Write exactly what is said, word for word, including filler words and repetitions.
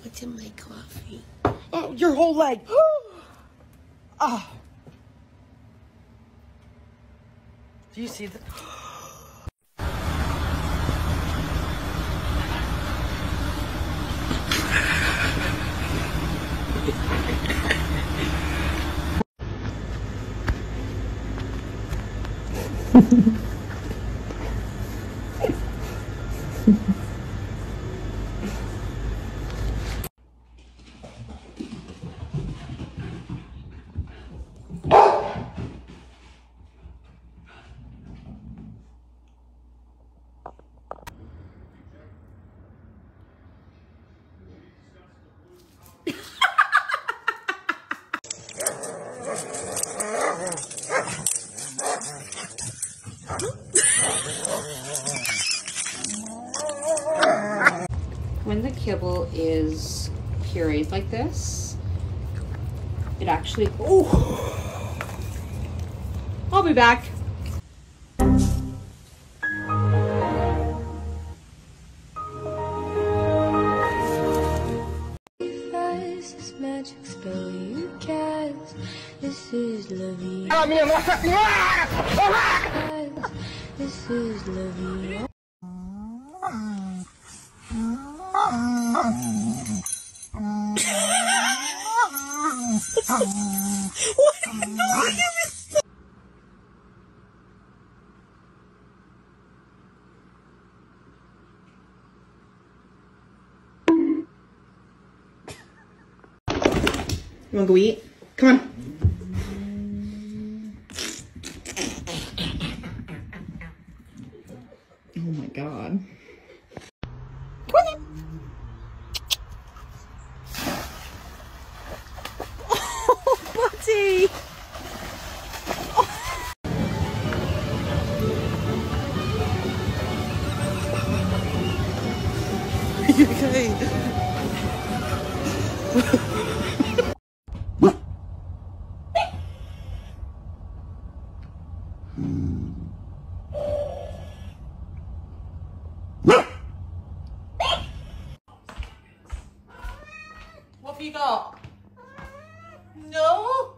What's in my coffee? Oh, your whole leg. Oh. Do you see that? When the kibble is pureed like this, it actually, oh, I'll be back. This magic spell you cast. This is lovey. This is lovey. You wanna go eat? Come on. Oh my god. Come on then. Oh, buddy. Are you okay? What have you got? No?